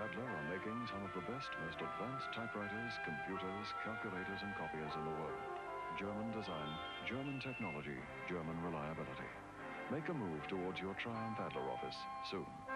Adler are making some of the best, most advanced typewriters, computers, calculators, and copiers in the world. German design, German technology, German reliability. Make a move towards your Triumph Adler office soon.